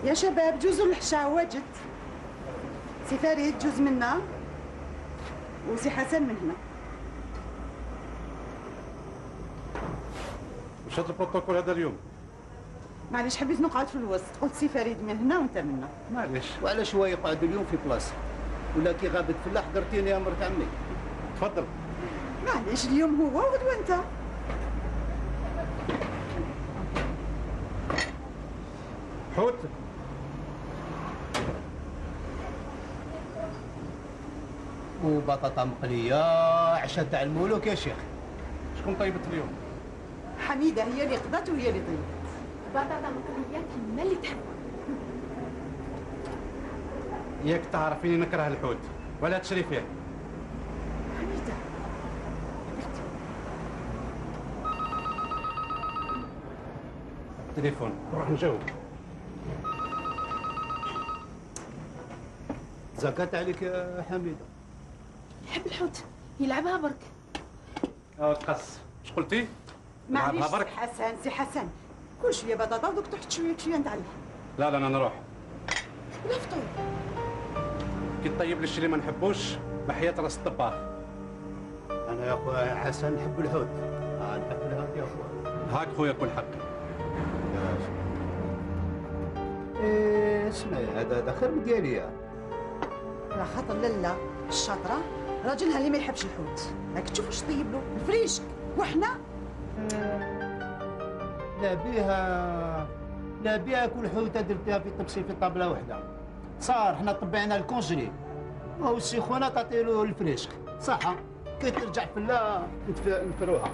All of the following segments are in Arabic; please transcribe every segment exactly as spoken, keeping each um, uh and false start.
يا شباب جوزوا الحشا واجد. سي فريد جوز منا وسي حسن من هنا. وش هذا البروتوكول هذا اليوم؟ معليش حبيت نقعد في الوسط، قلت سي فريد من هنا وانت منا. معليش. وعلاش هو يقعد اليوم في بلاصه؟ ولا كي غابت فلاح درتيني يا مرت عمي. تفضل. معليش اليوم هو وغدوه انت. حوت. وبطاطا مقليه، عشاء تاع الملوك يا شيخ. شكون طيبت اليوم؟ حميده هي اللي قضات وهي اللي طيبت. بطاطا مقليه كما اللي تحب. ياك تعرفيني نكره الحوت ولا تشري فيه. حميده التليفون نروح نجاوب. زكاة عليك يا حميده. يحب الحوت يلعبها برك. اه تقص. اش قلتي؟ معليش سي حسن سي حسن كل شويه بطاطا دوك تحت شويه شويه نتاع اللحم. لا لا انا نروح. ولا فطور. كي طيب لي الشي اللي ما نحبوش بحياة راس الطباخ. انا يا خويا حسن نحب الحوت. اه نحب الحوت يا خويا. هاك خويا كل حق. ايه اسمعي هذا هذا خير من ديالي. راه خاطر لالا الشاطره راجلها اللي ما يحبش الحوت، راك تشوف واش طيب له الفريشك وحنا. لا بيها لا بيها كل حوته درتها في طبسي في طابله وحده. صار حنا طبعنا الكونجلي وهو السخونه تعطيلو الفريشك صح. كي ترجع فلا نفروها.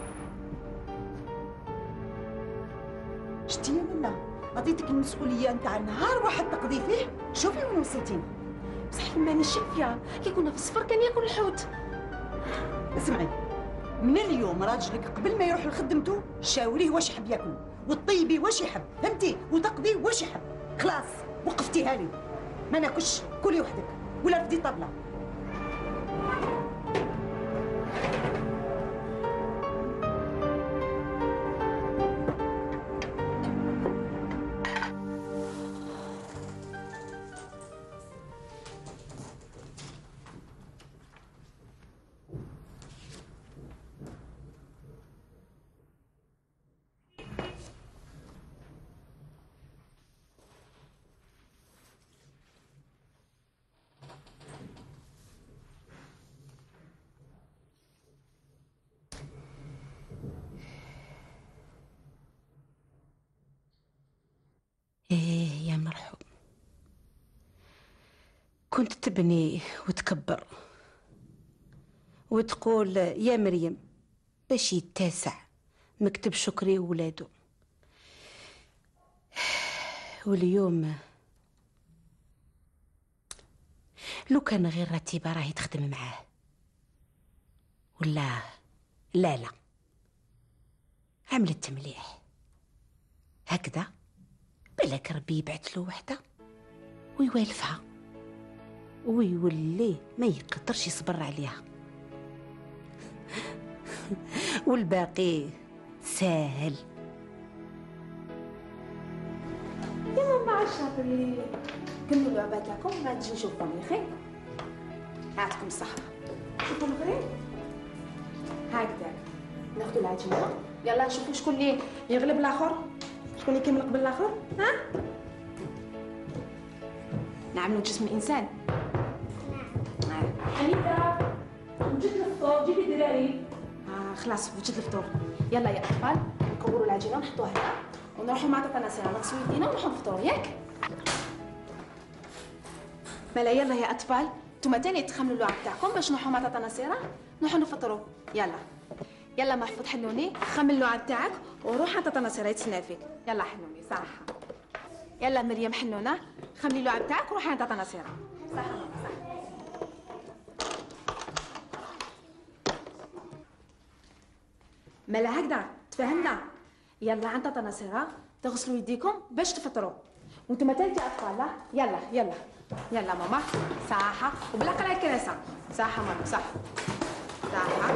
شتي يا منا عطيتك المسؤوليه نتاع نهار واحد تقضي فيه. شوفي وين وصلتينا. بصح ماني شافيه كي كنا في السفر كان ياكل الحوت. اسمعي من اليوم راجلك قبل ما يروح لخدمته شاوريه واش يحب ياكل وطيبي واش يحب فهمتي وتقضي واش يحب. خلاص وقفتيها لي ما ناكلش كلي وحدك ولا ردي طبله. ايه يا مرحوم، كنت تبني وتكبر وتقول يا مريم باش يتسع مكتب شكري وولادو، واليوم لو كان غير رتيبة راهي تخدم معاه ولا لا لا عملت مليح هكذا. بالك ربي يبعث له وحده ويوالفها ويولي ما يقدرش يصبر عليها والباقي ساهل. يا ماما عالشاطرين كملوا لعباتكم ما تجي نشوفكم يا خير. يعطيكم الصحة. شوفوا الغريب هكذا ناخذوا العجينة. يلا نشوفوا شكون اللي يغلب الاخر، شكون اللي يكمل قبل الاخر. ها نعملوا جسم الانسان. نعم حنيفه وجد الفطور جيبي دراري. آه خلاص وجد الفطور. يلا يا اطفال نكوروا العجينه ونحطوها هنا ونروحوا مع تاتا نصيره نغسلوا يدينا ونروحوا نفطروا ياك. مالا يلا يا اطفال نتوما تاني تخملوا اللعب تاعكم باش نروحوا مع تاتا نصيره نروحوا نفطروا. يلا يلا محفوظ حنوني خمل اللعب تاعك وروح على تاتا نصيره يتسنى فيك. يلا حنوني صح. يلا مريم حنونه خملي اللعب تاعك وروحي على تاتا نصيره. صح صح. مالا هكذا تفهمنا. يلا عند تاتا نصيره تغسلوا يديكم باش تفطروا وانتم تاني اطفال. يلا يلا يلا ماما صحه وبلا قرايه كراسه. صحه ماما صح صحه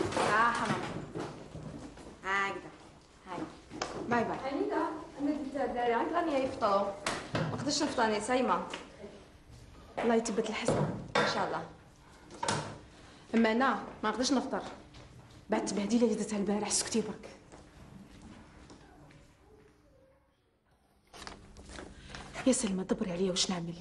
صحه ماما هكذا هاي باي باي. حنيفه انا قلت الدراري عند راني يفطروا ما نقدرش نفطر انا صايمه. الله يثبت الحسنه ان شاء الله. اما انا ما نقدرش نفطر بعد التبهديله اللي درتها البارح. سكتي برك. يا سلمى دبري عليا واش نعمل.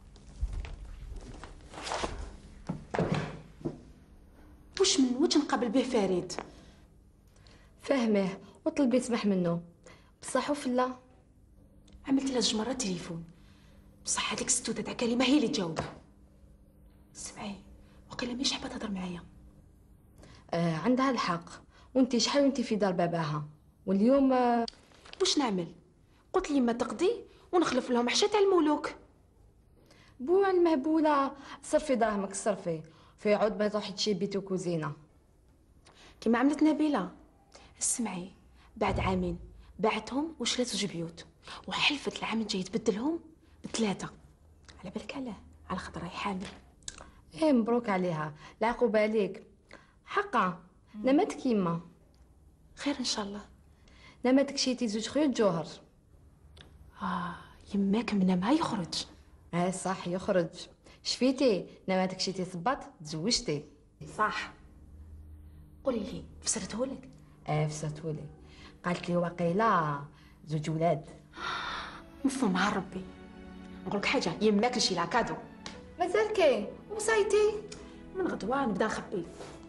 واش من وجه نقابل به فريد؟ فهمه وطلبي سمح منه بصح وفلا عملت لها جوج مرات تليفون بصح هذيك الستوته تاع كريمه هي اللي تجاوب. سمعي وقيلا مش حابه تهضر معايا. آه عندها الحق وانتي شحال وانتي في دار باباها واليوم آه واش نعمل؟ قلت لي ما تقضي ونخلف لهم حشا تاع الملوك. بوع المهبوله صرفي دراهمك صرفي في عود ما تروحي تشي بيت وكوزينه كيما عملت نبيله. اسمعي بعد عامين باعتهم وشرات زوج بيوت وحلفت العام الجاي تبدلهم بثلاثه. على بالك علاه؟ على خاطر راهي حامل. ايه مبروك عليها العقوبه عليك حقا. نمت كيما خير ان شاء الله. نمتك شيتي زوج خيوط جوهر. اه يماك منامها يخرج. اه صح يخرج. شفيتي نمتك شيتي صباط تزوجتي. صح. قولي لي فسرتهولك؟ اه فسرتهولي. قالت لي وقيلا زوج ولاد. مفهوم مع ربي. نقولك حاجه يماك نشيلها كادو. مازال كاين وصايتي من غدوه نبدا نخبي.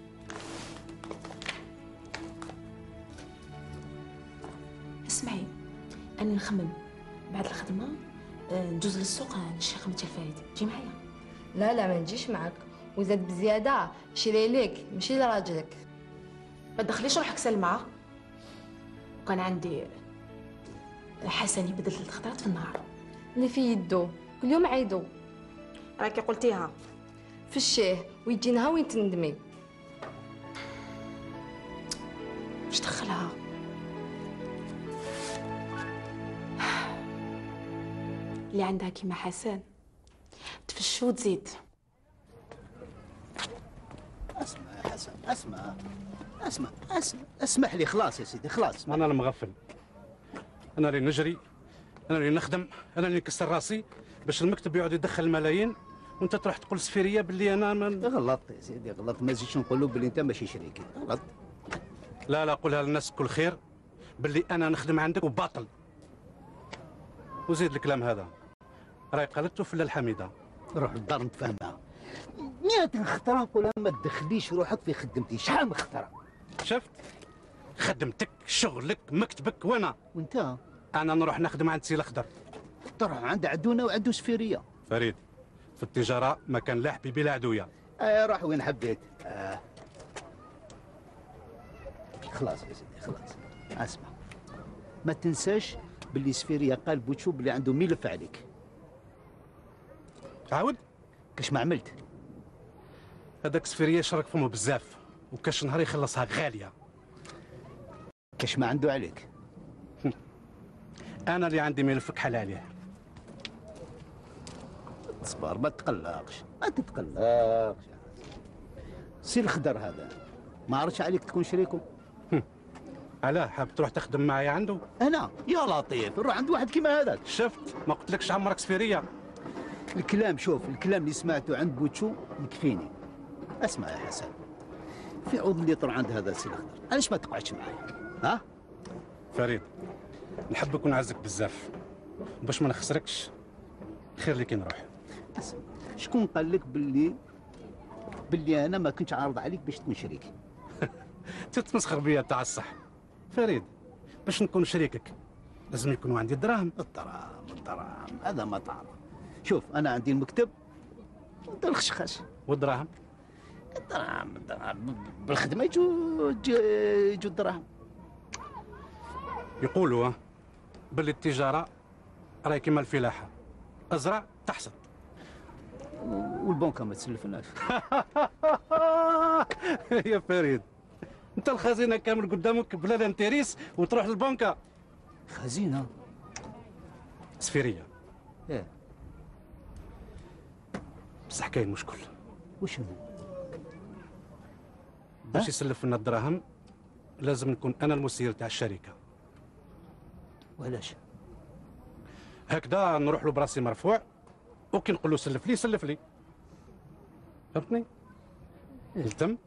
اسمعي انا نخمم بعد الخدمه ندوز للسوق نشري خمسة الفايد. تجي معايا؟ لا لا ما نجيش معاك وزاد بزياده شري ليك ماشي لراجلك. ما تدخليش روحك سلمى. وكان عندي حسن يبدل ثلاث خطرات في النهار اللي في يدو كل يوم عيدو. راكي قلتيها في الشيه ويجي نهار وين تندمي. واش دخلها؟ اللي عندها كيما حسن تفش وتزيد. اسمع يا حسن اسمع اسمع اسمع اسمح لي خلاص يا سيدي خلاص. انا المغفل، انا اللي نجري، انا اللي نخدم، انا اللي نكسر راسي باش المكتب يقعد يدخل الملايين وانت تروح تقول سفيريه باللي انا من... غلط يا سيدي غلط. ما نزيدش نقولوا باللي انت ماشي شريكي. غلط. لا لا قولها للناس كل خير باللي انا نخدم عندك وباطل. وزيد الكلام هذا راهي قالته في الحميده. روح للدار نتفاهمها. مئة خطره نقولها ما تدخليش روحك في خدمتي. شحال من خطره. شفت خدمتك شغلك مكتبك وانا وانت انا نروح نخدم عند سي الاخضر. تروح عند عدونا وعدو سفيريه. فريد في التجاره ما كان لا حبيبي لا عدويا. آه روح وين حبيت. آه. خلاص يا سيدي خلاص. اسمع ما تنساش باللي سفيريه قال بوتشو باللي عنده ملف عليك. تعاود كاش ما عملت. هذاك سفيريه شرك فمه بزاف وكاش نهار يخلصها غاليه. كاش ما عنده عليك. انا اللي عندي ملفك حل عليه. اصبر ما تقلقش ما تتقلقش. سي الخضر هذا ما عرفش عليك تكون شريكه. علاه حاب تروح تخدم معايا عنده؟ انا يا لطيف نروح عند واحد كيما هذاك. شفت ما قلتلكش عمرك سفيريه. الكلام شوف الكلام اللي سمعته عند بوتشو يكفيني. اسمع يا حسن في عوض اللي يطلع عند هذا السي الاخضر علاش ما تقعدش معايا؟ ها فريد نحبك ونعزك بزاف باش ما نخسركش خير لي كي نروح. اسمع شكون قال لك باللي باللي انا ما كنتش عارض عليك باش تكون شريكي؟ تتمسخر بيا تاع الصح. فريد باش نكون شريكك لازم يكونوا عندي الدراهم. الدراهم الدراهم هذا ما تعرف. شوف انا عندي المكتب وانت الخشخاش. والدراهم؟ الدراهم الدراهم بالخدمه يجوا يجوا الدراهم. يقولوا باللي التجاره راهي كيما الفلاحه ازرع تحصد. والبنكه ما تسلفناش. يا فريد انت الخزينه كامل قدامك بلا لانتيريس وتروح للبنكه. خزينه سفيريه. ايه بصح كاين مشكل. وشنو؟ باش يسلف لنا الدراهم لازم نكون انا المسير تاع الشركه. وعلاش؟ هكذا نروح له براسي مرفوع، وكي نقول له سلف لي سلف لي، فهمتني؟ التم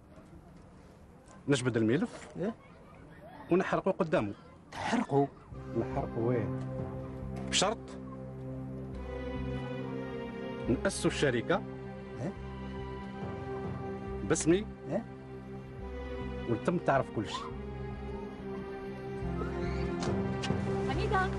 نجبد الملف إيه؟ ونحرقه قدامه. تحرقوا؟ نحرقه وين؟ بشرط نأسسوا الشركة إيه؟ باسمي إيه؟ وتم تعرف كل شيء. حميدة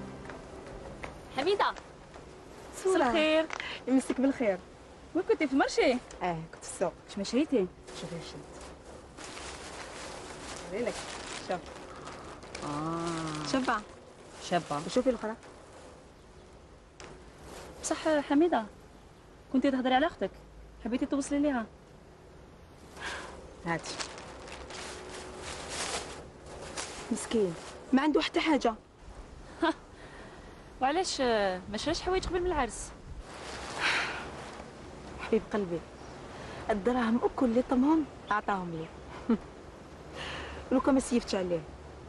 حميدة صورة. صباح الخير. يمسك بالخير. وين كنتي في المرشي؟ اه كنت في السوق. اش ما شريتي؟ شوفي واش شريت. وري لك. شوف. اه شابة. شابه. وشوفي الاخرى. بصح حميدة كنتي تهضري على اختك، حبيتي توصلي ليها. هاتي. مسكين ما عنده حتى حاجة. وعلاش ما شراش حوايج قبل من العرس؟ حبيب قلبي، الدراهم اكل اللي طمهم عطاهم لي. ولو كان ما سيفتش عليه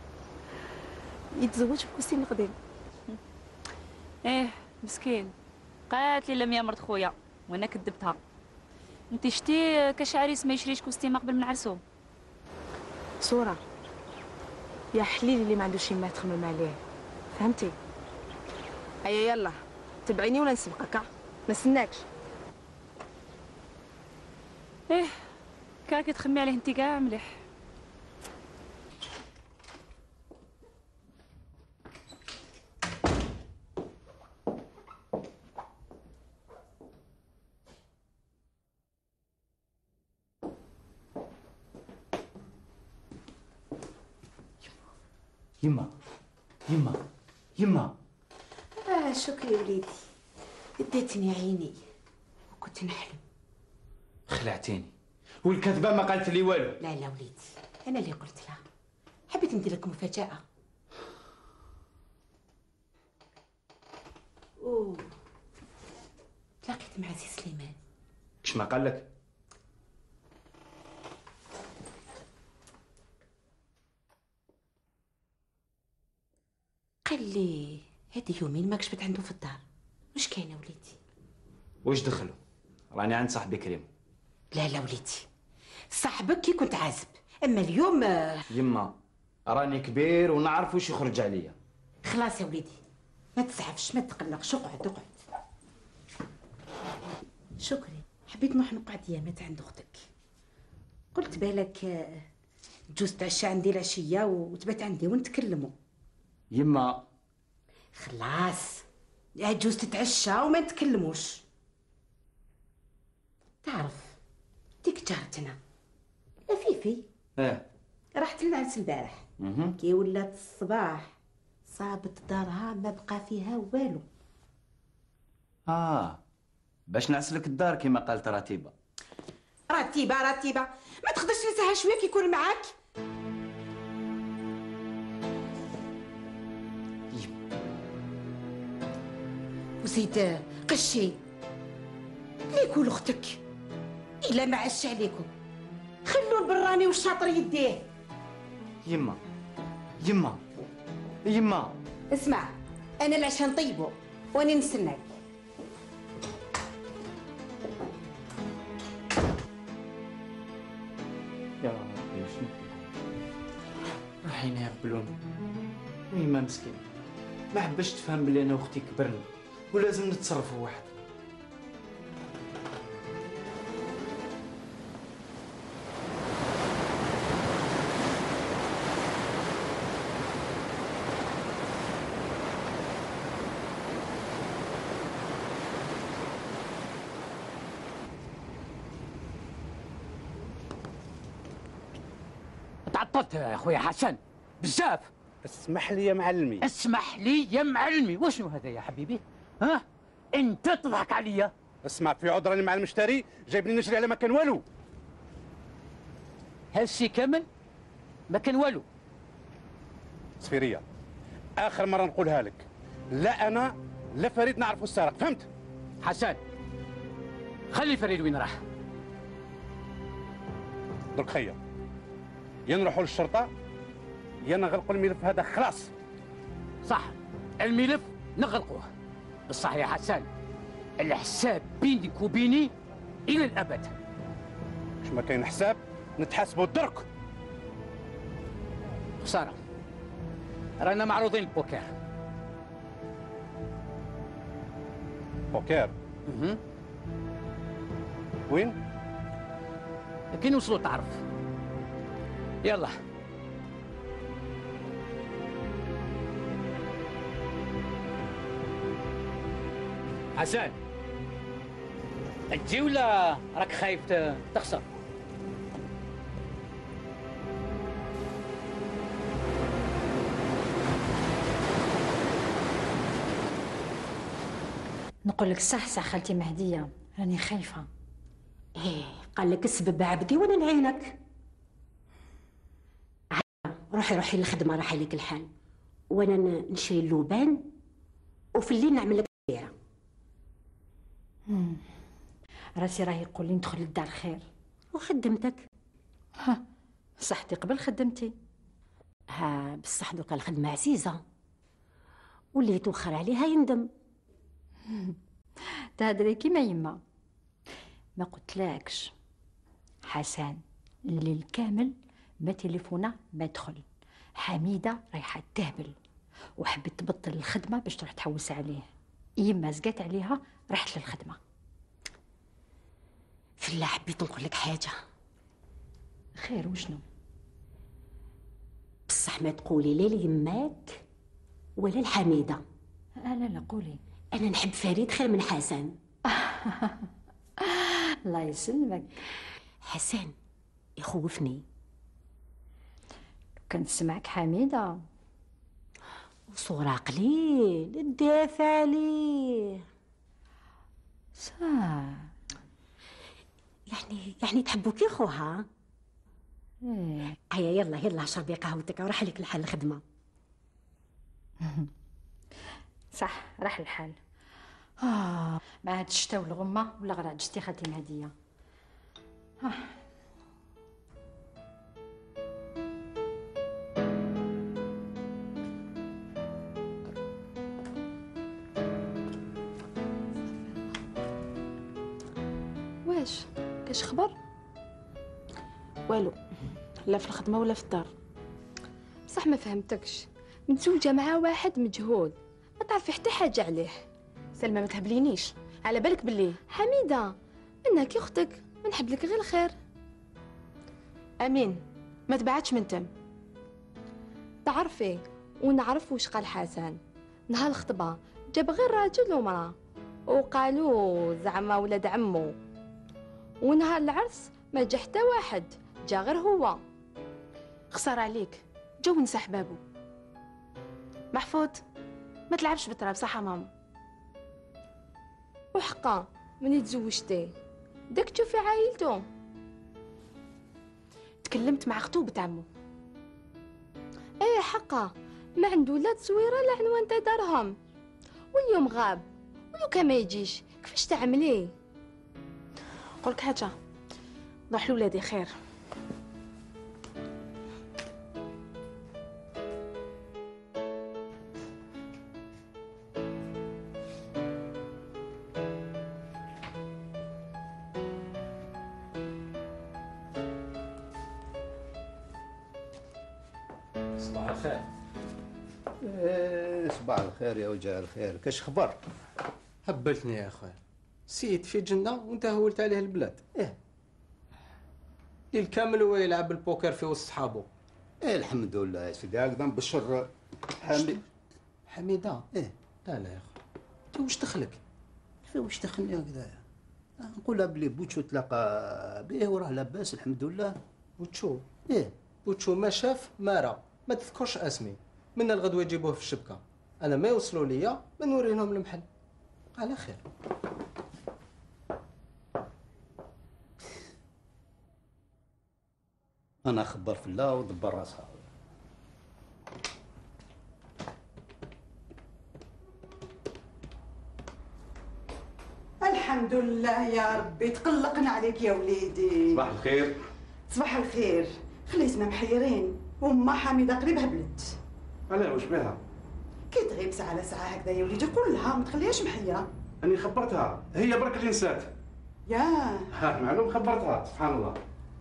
يتزوج بكوسين القديم. ايه مسكين. قالت لي لم يا مرت خويا وانا كذبتها. انت شتي كاش عريس ما يشريش كوستيمه قبل من عرسو. صورة يا حليل اللي ما عندوش يما تخمم عليه، فهمتي؟ هيا يلا تبعيني ولا نسبقك؟ ما نستناكش. ايه كان كي تخمي عليه انت كاع مليح. يما يما يما. اه شكري وليدي، اديتني عيني وكنت نحلم. خلعتيني والكذبه ما قالت لي والو. لا لا وليدي، انا اللي قلت لها، حبيت ندير لك مفاجأة. اوه تلاقيت مع سي سليمان. كش ما قال لك؟ قال لي هادي يومين ما كشفت عنده في الدار. واش كاين يا وليدي؟ واش دخلوا؟ راني عند صاحبي كريم. لا لا وليدي، صاحبك كي كنت عازب، اما اليوم آه، يما راني كبير ونعرف واش يخرج عليا. خلاص يا وليدي ما تسعفش ما تقلقش، اقعد اقعد. شكري، حبيت نروح نقعد يامات عند اختك. قلت بالك آه، تجوز تعشى عندي العشيه وتبات عندي ونتكلموا. يما خلاص تجوز تتعشى وما نتكلموش. تعرف ديك جارتنا لفيفي اه راحت للعرس البارح. مهم. كي ولات الصباح صابت دارها ما بقى فيها والو. اه باش نعسلك الدار كما قالت رتيبه. رتيبه رتيبه ما تقدرش تنساها شويه كي يكون معاك. وزيد قشي اللي يقول اختك الا ما عش عليكم خلوا البراني والشاطر يديه. يما يما يما اسمع، انا العشاء نطيبو واني نستناك. يا ربي شنو رايحين يهبلوني. ويما مسكين ما حبش تفهم بلي انا واختي كبرنا ولازم نتصرفوا واحد. تعطلت يا خويا حسن بزاف. اسمح لي يا معلمي. اسمح لي يا معلمي. وشنو هذا يا حبيبي؟ ها انت تضحك عليا؟ اسمع، في عذر راني مع المشتري جايبني نجري على ما كان والو. هالشي كامل ما كان والو. صفيريه اخر مره نقولها لك، لا انا لا فريد نعرفوا السارق، فهمت؟ حسن خلي فريد وين راح. درك خير، يا نروحوا للشرطه يا نغلقوا الملف هذا خلاص. صح الملف نغلقوه. بصح يا حسن الحساب بينك وبيني الى الابد. واش ما كاين حساب نتحاسبوا درك. خساره، رانا معروضين البوكر. بوكر؟ اها. وين؟ كي نوصلوا تعرف. يلا. حسن تجي ولا راك خايف تخسر؟ نقول لك صح صح خالتي مهديه، راني خايفه. ايه قال لك السبب عبدي وانا نعينك. روحي روحي للخدمه، راح عليك الحال، وانا نشري اللوبان وفي الليل نعمل لك بيعه. راسي راه يقول لي ندخل للدار خير وخدمتك. ها صحتي قبل خدمتي. ها بصح دوكا الخدمه عزيزه واللي يتوخر عليها يندم. تهدري كيما يما. ما قلتلكش حسن الليل كامل ما تليفونه ما دخل. حميده رايحه تهبل وحبت تبطل الخدمه باش تروح تحوس عليه. يما زقات عليها رحت للخدمه. فلا حبيت نقول لك حاجه. خير وشنو؟ بصح ما تقولي لا ليماك ولا الحميده. لا لا قولي. انا نحب فريد خير من حسن. الله يسلمك. حسن يخوفني. كنت سمعك حميده وصورة قليل الدافع عليه. صح يعني يعني تحبوا كي خوها. ايه هيا يلا يلا شربي قهوتك وراح لك الحال الخدمه. صح راح الحال. آه ما هاد الشتا والغمه ولا غير عجزتي خالتي مهديه. آه. واش كاش خبر؟ والو، لا في الخدمه ولا في الدار. بصح ما فهمتكش، متزوجه مع واحد مجهول ما تعرفي حتى حاجه عليه. سلمى ما تهبلينيش، على بالك باللي حميده انا كي اختك ما نحب لك غير الخير. امين ما تبعدش من تم. تعرفي ونعرف واش قال حسن نهار الخطبه، جاب غير راجل ومراه وقالوا زعما ولاد عمو، ونهار العرس ما جا حتى واحد، جا غير هو. خسر عليك، جو نسى حبابو. محفوظ ما تلعبش بالتراب صح يا ماما؟ وحقا مني تزوجتي داك تشوفي عائلته. تكلمت مع خطوبة عمو. ايه حقا ما عنده لا تصويره لا عنوان تاع دارهم، واليوم غاب ولو كان ما يجيش كيفاش تعمليه؟ قولك حاجه، روح لولادي خير. صباح الخير. إيه صباح الخير يا وجه الخير، كاش خبر؟ هبلتني يا اخويا، سيد في جنة وانت هولت عليه البلاد. ايه الليل كامل هو يلعب البوكر في وسط صحابه. ايه الحمد لله يا سيدي. هكذا نبشر حميد. حميدة؟ ايه لا لا يا اخويا، انت واش دخلك؟ في واش دخلني هكذا؟ نقولها بلي بوتشو تلاقى به وراه لاباس الحمد لله. بوتشو؟ ايه بوتشو ما شاف ما راه، ما تذكرش اسمي، من الغدوه يجيبوه في الشبكه، انا ما يوصلوا ليا ما نوري لهم المحل. على خير. انا خبر في الله ودبر راسها. الحمد لله يا ربي، تقلقنا عليك يا وليدي. صباح الخير. صباح الخير. خليتنا محيرين، وما حميده قريب هبلت. علاه واش بها؟ كي تغيب ساعه على ساعه هكذا يا وليدي قول لها ما تخليهاش محيره. اني خبرتها، هي برك اللي نسات. يا ها معلوم خبرتها، سبحان الله.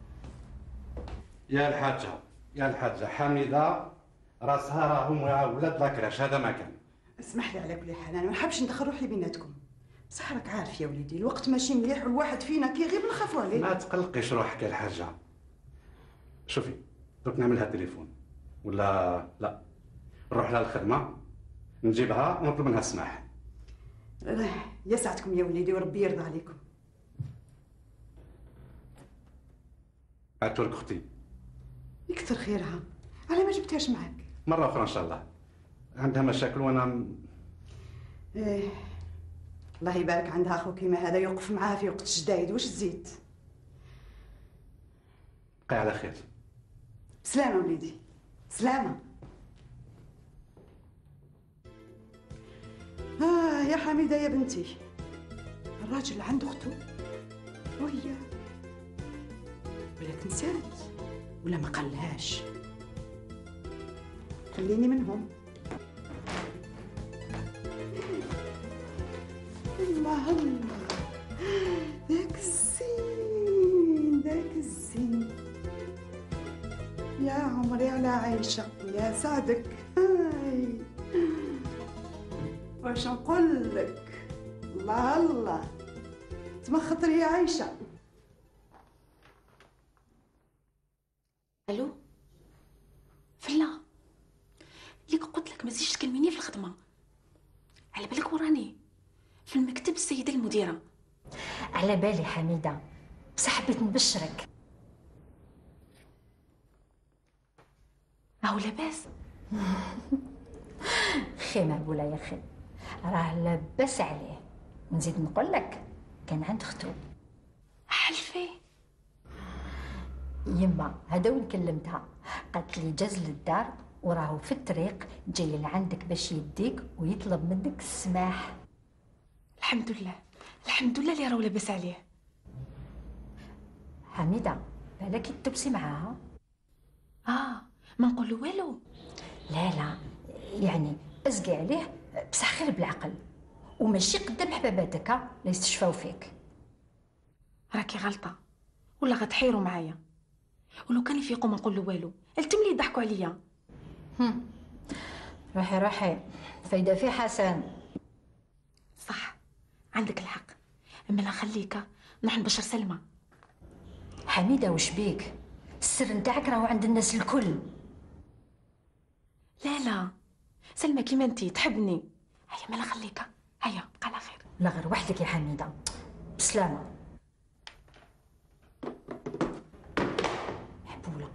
يا الحاجه يا الحاجه حميده راسها راهم ولاد لاكراش، هذا ما كان. اسمح لي على كل حال، انا ما نحبش ندخل روحي بيناتكم، بصح راك عارف يا وليدي الوقت ماشي مليح والواحد فينا كيغيب نخافوا عليه. ما تقلقيش روحك يا الحاجه. شوفي دوك نعملها تليفون ولا لا نروح لها الخدمه نجيبها ونطلب منها السماح. يسعدكم يا وليدي وربي يرضى عليكم. عاتورك اختي يكثر خيرها، على ما جبتهاش معاك؟ مره اخرى ان شاء الله، عندها مشاكل وانا م... ايه الله يبارك عندها اخو كيما هذا يوقف معاها في وقت الشدايد، واش تزيد؟ بقي على خير. سلامة وليدي سلامة. آه يا حميدة يا بنتي، الراجل عنده اخته وهي ولا تنسات ولا ما قالهاش. خليني منهم. الله الله ذاك الزين ذاك الزين يا عمري على عيشة يا سعدك. هاي واش نقول لك، الله الله تمخطر يا عيشة. الو فلا ليك قلت لك ما تزيدش تكلميني في الخدمه، على بالك وراني في المكتب السيده المديره. على بالي حميده، بصح حبيت نبشرك. راهو لاباس؟ خي مهبوله يا خي، راه لاباس عليه. ونزيد نقول لك كان عند اختو. حلفي يما هذا وين كلمتها، قالت لي جاز للدار وراهو في الطريق جاي لعندك باش يديك ويطلب منك السماح. الحمد لله الحمد لله اللي راهو لاباس عليه. حميده بالك تبسي معاها؟ اه ما نقول له والو. لا لا يعني اسقي عليه بصح خير بالعقل، وماشي قدام حباباتك لا يستشفاو فيك. راكي غلطه ولا غتحيروا معايا، ولو كان يفيقوا ما نقول له والو، التم لي يضحكوا عليا. هم. روحي روحي فايده في حسن. صح عندك الحق، اما لا خليك نروح نبشر سلمى. حميده وش بيك؟ السر نتاعك راهو عند الناس الكل. لا لا سلمى كيما انتي تحبني. هيا ما لا خليك، هيا بقى على خير. لا غير وحدك يا حميده، بسلامه. حبوله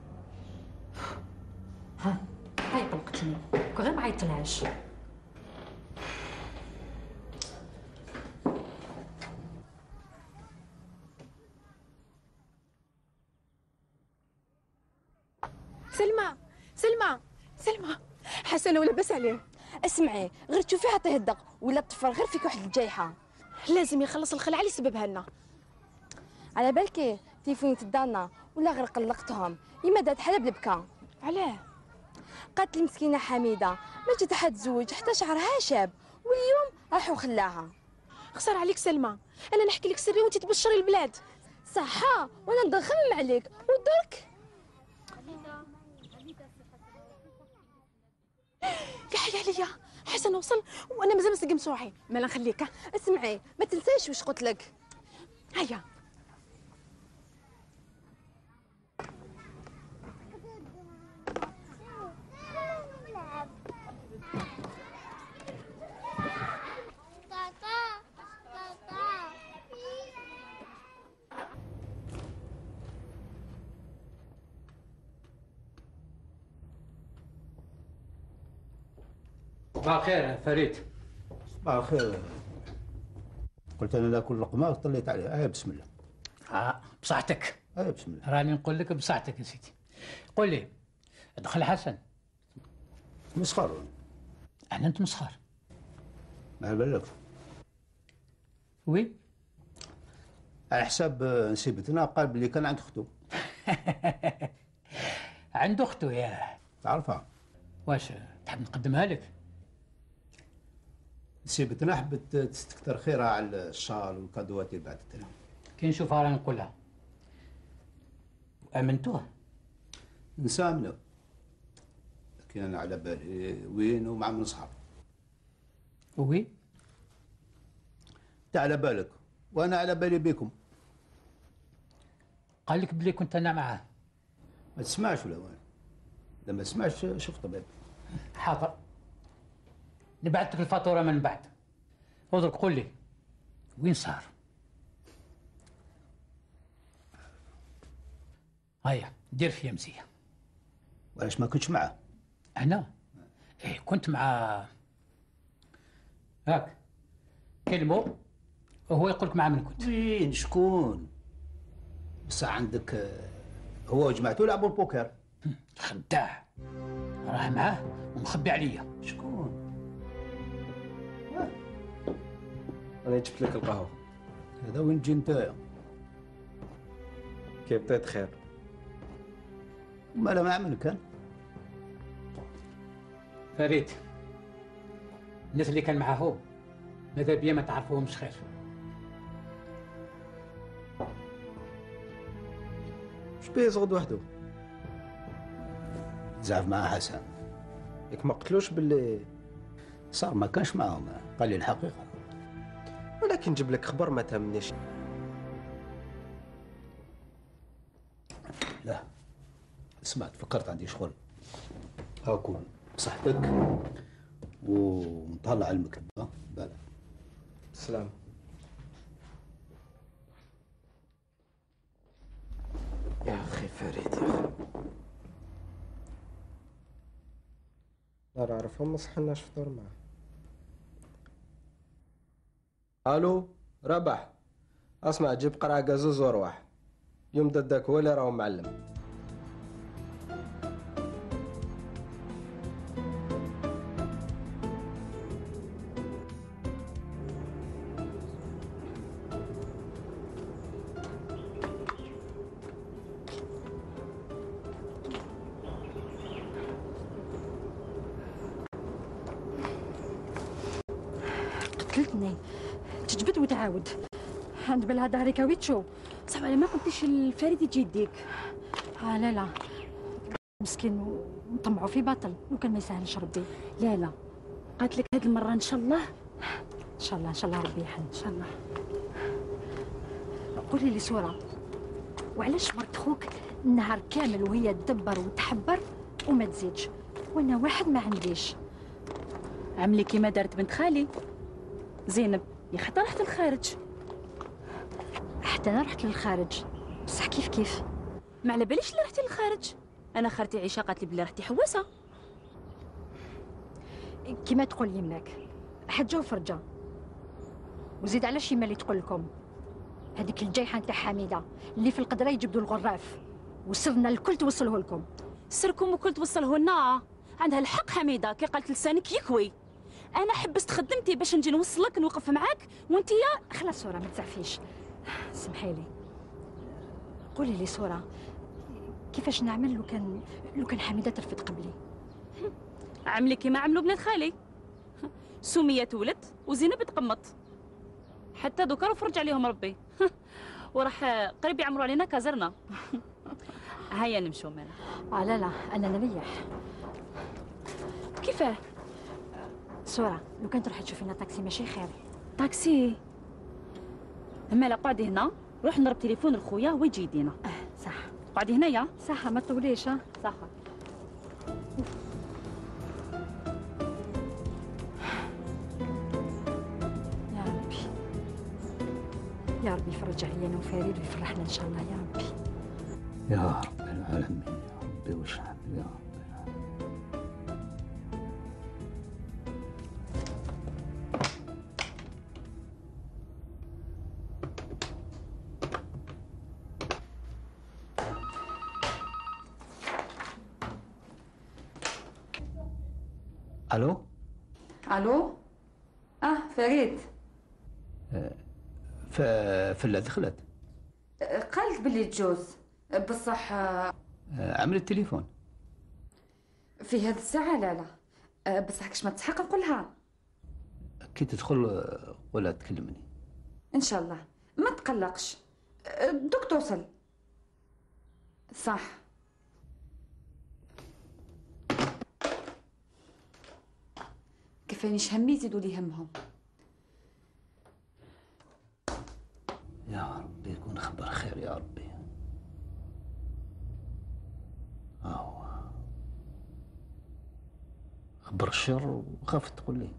ها هاي قلقتني غير ما عيطلهاش. سلمى سلمى سلمى حسن ولا بس عليه. اسمعي غير تشوفيه حتى يهدق ولا طفر غير فيك واحد الجايحه. لازم يخلص الخلعه اللي سببها لنا. على بالك تيفوني تدارنا ولا غير قلقتهم، يما دات حلب البكا. علاه؟ قالت لي مسكينه حميده ما جات حد تزوج حتى شعرها شاب، واليوم راحوا خلاها. خسر عليك سلمى، انا نحكي لك سري وانت تبشري البلاد. صحه وانا نضل نخمم عليك ودرك. يا حي عليا حسن وصل وانا مازال مسقم صوحي. ما لا نخليك. اسمعي ما تنساش واش قلت لك. هيا صباح الخير فريد. صباح الخير. قلت انا ناكل لقمه طليت عليها. اي بسم الله. اه بصحتك. اي بسم الله. راني نقول لك بصحتك يا سيدي. قول لي دخل حسن. مسخر. انا انت مسخر. ما بالك. وي على حساب نسيبتنا قال بلي كان عند اختو. عند اخته ياه. تعرفها؟ واش تحب نقدمها لك؟ سيبتنا حبت تستكثر خيرها على الشال والكادوات اللي بعثت لها. كي نشوفها راه نقولها امنتوه نسامنه، لكن انا على بالي وين ومع من صحاب. وي انت على بالك وانا على بالي بكم. قال لك بلي كنت انا معاه. ما تسمعش ولا وين؟ لما تسمعش شوف طبيب. حاضر، نبعث لك الفاتوره من بعد. ودرك قول لي وين صار؟ هيا دير فيا مزيه. وعلاش ما كنتش معاه؟ انا ايه كنت مع هاك كلمه وهو يقول لك مع من كنت. وين شكون؟ بصح عندك آه، هو وجماعته لعبوا البوكر. خداع، راه معاه ومخبي عليا. شكون؟ انا جبت لك القهوه. هذا وين تجي نتايا؟ كي بديت خير. مالا ما عمل كان؟ فريد، الناس اللي كان معاهم ماذا بيا ما تعرفوهمش خير. اش بيه يزغد وحده؟ زعف مع حسن. ياك ما قتلوش باللي صار ما كانش معاهم، قال لي الحقيقه. ولكن نجيب لك خبر ما تهمنيش. لا سمعت، فكرت عندي شغل هاكون بصحتك ونطلع على المكتب. ها بلا سلام. يا اخي فريد يا اخي، لا نعرفهم ما صحناش فطور معاه. الو ربح، اسمع جيب قرعه قازوز وروح. يوم دداك هو اللي راهو معلم. قتلتني، تجبد وتعاود. عند بالها ظهري كاويتشو. صعب على ما قلتيش الفريد يجي يديك. اه لا لا مسكين نطمعوا في باطل، لو كان ما يسهلش ربي. لا لا قالت لك هاد المره ان شاء الله. ان شاء الله ان شاء الله ربي يحن ان شاء الله. قولي لي سورة، وعلاش مرت خوك النهار كامل وهي تدبر وتحبر وما تزيدش، وانا واحد ما عنديش؟ عملي كيما دارت بنت خالي زينب، يا حتى رحت للخارج. حتى انا رحت للخارج، بصح كيف كيف؟ ما على باليش اللي رحتي للخارج. انا خالتي عيشه قالت لي بلي رحتي حواسه. كيما تقول يمناك، حجه وفرجه. وزيد على شي ما اللي تقول لكم هذيك الجايحه نتاع حميده اللي في القدره يجبدوا الغراف، وسرنا الكل توصله لكم. سركم وكل توصله لنا. عندها الحق حميده كي قالت لسانك يكوي. انا حبست خدمتي باش نجي نوصلك نوقف معاك وانت يا خلاص سوره ما تزعفيش. سمحي لي، قولي لي سوره، كيفاش نعمل لو كان لو كان حميده ترفض قبلي؟ عملي كيما عملوا بنات خالي. سميه تولد وزينب تقمط، حتى دوكا فرج عليهم ربي. وراح قريب يعمروا علينا كازرنا. هيا نمشوا مالا. اه لا لا انا نريح. كيفاه؟ سورة لو كان تروحي تشوفي لنا طاكسي ماشي خير؟ طاكسي؟ مالا قعدي هنا، روح نضرب تليفون لخويا ويجي يدينا. اه صح. قعدي هنايا. صح ما تطوليش. ها صح. يا ربي يا ربي يفرج عليا انا وفريد ويفرحنا ان شاء الله يا ربي. يا رب العالمين يا ربي وش عمل يا رب. الو الو اه فريد. ف فلا دخلت قالت باللي تجوز، بصح عمل التليفون في هذه الساعة. لا لا بصح كش ما تسحق نقولها. كي تدخل ولا تكلمني. ان شاء الله ما تقلقش. دوك توصل صح. كيفانيش همي يزيدوا لي همهم. يا ربي يكون خبر خير يا ربي. أهو خبر الشر وخاف تقول لي.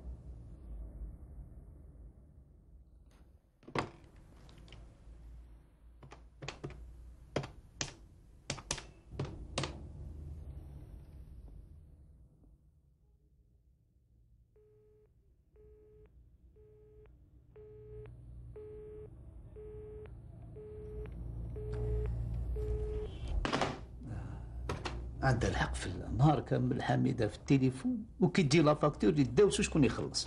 عندها الحق في النهار كامل حميده في التليفون وكي تجي لا فاكتور يداوسوا شكون يخلص.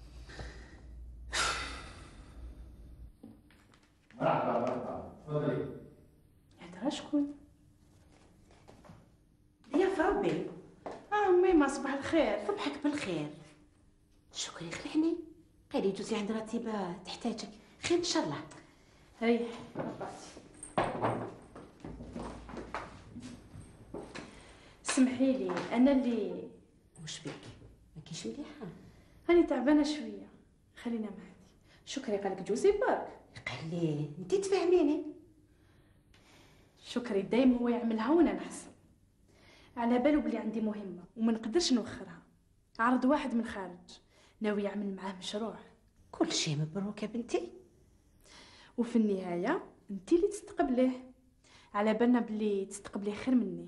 مرحبا مرحبا تفضلي. هذا شكون؟ ضياف ربي. اه ميمة صباح الخير. صبحك بالخير. شكري خلعني قالي جوزي عند رتيبه تحتاجك. خير ان شاء الله. هي سمحي لي انا اللي واش بك ما كاينش مليحه؟ راني تعبانه شويه خلينا معاك. شكري قالك جوزي برك. قال لي انت تفهميني. شكري دايما هو يعملها وانا نحسن. على بالو بلي عندي مهمه وما نقدرش نوخرها. عرض واحد من خارج ناوي يعمل معاه مشروع. كل شيء مبروك يا بنتي. وفي النهايه انت اللي تستقبليه. على بالنا بلي تستقبليه خير مني.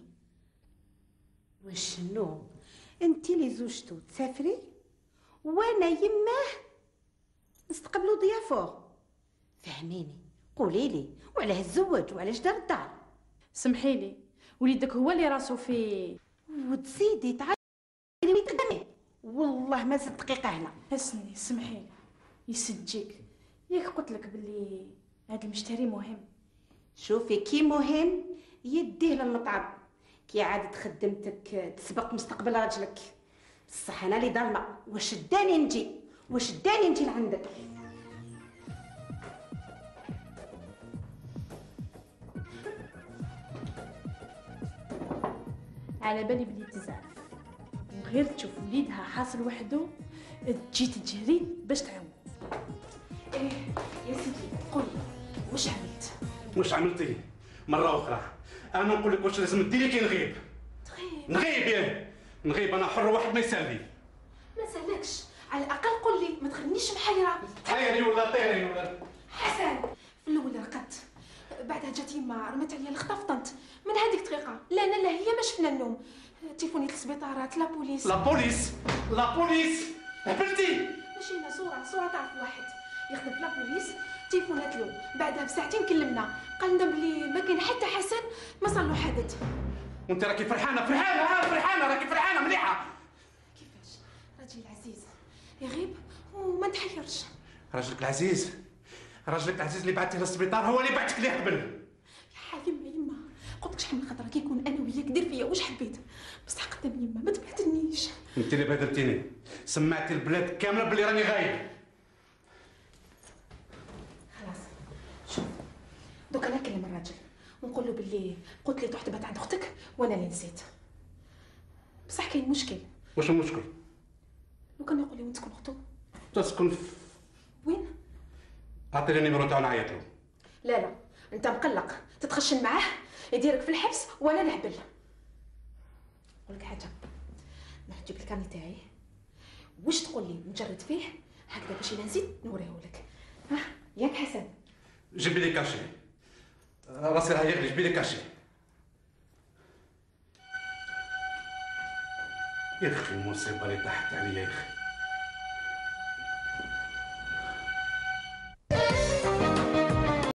وشنو انت اللي زوجتو تسافري وانا يماه نستقبلوا ضيافه. فهميني قولي لي وعلاه تزوج وعلاش دار الدار؟ سمحي لي وليدك هو اللي راسو في. وتزيدي تعلمي ويتقدمي. والله ما زدت دقيقه هنا. اسمي سمحي لي يسجيك. ياك قلت لك بلي هذا المشتري مهم. شوفي كي مهم يديه للمطعم. كي عادت خدمتك تسبق مستقبل راجلك. بصح انا اللي ضامنه واش داني نجي واش داني نجي لعندك. على بالي بلي تزعل وغير تشوف وليدها حاصل وحده تجي تجري باش تعاون. ايه يا سيدي قول واش عملت؟ واش عملتي مره اخرى؟ انا نقول لك واش لازم ديري كي نغيب. تغيب؟ نغيب ياه نغيب. انا حر واحد ما يسالني. ما سالكش على الاقل قول لي ما تخلينيش محيره. طيري ولا طيري ولا. حسن في الاول رقدت بعدها جات يما رمت عليا الخطا فطنت. من هذيك الدقيقه لا انا لا هي ما شفنا النوم. تليفوني للسبيطارات لا بوليس. لا بوليس لا بوليس هبلتي. ماشي انا صوره صوره تعرف واحد يخدم في لا بوليس. تليفونات له بعدها بساعتين كلمنا قال لنا بلي ما كاين حتى حسن ما صار له حدث. وانت راكي فرحانه فرحانه ها فرحانه راكي فرحانه مليحه. كيفاش راجلي العزيز يغيب وما نتحيرش. راجلك العزيز راجلك العزيز اللي بعثتيه للسبيطار هو اللي بعثك ليه قبل. يا يما يما قلت لك شحال من خطره كيكون انا وياك دير فيا واش حبيت بصح قدام يما ما تبعتنيش. انت اللي بهدلتيني سمعتي البلاد كامله بلي راني غايب. خلاص شوف دوك انا نكلم الراجل ونقول له باللي قلت لي تروح تبات عند اختك وانا اللي نسيت. بصح كاين مشكل. واش المشكل؟ لو كان يقول لي وين تسكن اختو؟ تسكن في وين؟ اعطيني النيميرو تاعو نعيط له. لا لا انت مقلق تتخشن معاه يديرك في الحبس وانا نهبل. نقول لك حاجه نروح نجيب الكارني تاعي واش تقول لي نجرد فيه هكذا باش الا نزيد نوريه لك. ها ياك حسن؟ جيبي لي كاشي راسي راه يغلي. جيبي لي كاشي يا اخي المصيبه اللي طاحت عليا يا اخي.